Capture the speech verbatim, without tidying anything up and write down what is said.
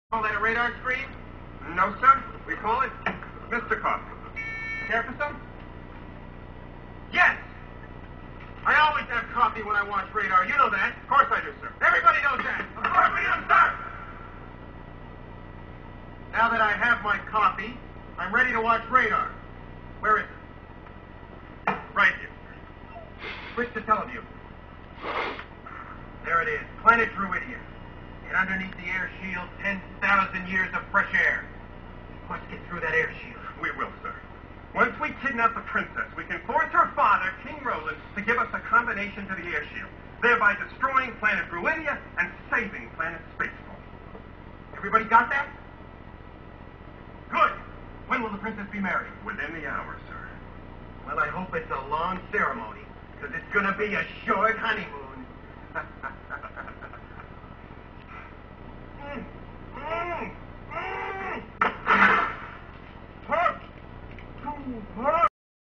Call that a radar screen? No, sir. We call it Mister Coffee. Care for some? Yes! I always have coffee when I watch radar. You know that. Of course I do, sir. Everybody knows that. Of course we do, sir! Now that I have my coffee, I'm ready to watch radar. Where is it? Right here. Switch to teleview. There it is. Planet Druidia. And underneath the air shield, ten thousand years of fresh air. We must get through that air shield. We will, sir. Once we kidnap the princess, we can force her father, King Roland, to give us a combination to the air shield, thereby destroying planet Druidia and saving planet Spacefall. Everybody got that? Good. When will the princess be married? Within the hour, sir. Well, I hope it's a long ceremony, because it's going to be a short honeymoon. mm, mm, mm. Hot. Too hot.